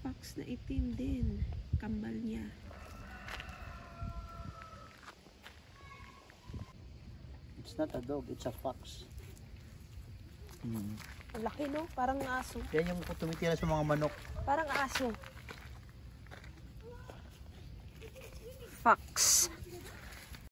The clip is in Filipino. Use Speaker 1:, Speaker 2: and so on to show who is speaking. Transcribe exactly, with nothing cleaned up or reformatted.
Speaker 1: fox na itim din. Kambal niya.
Speaker 2: It's not a dog, it's a fox. Hmm.
Speaker 1: Ang laki, no? Parang aso.
Speaker 2: Yan yung tumitira sa mga manok.
Speaker 1: Parang aso. Fox.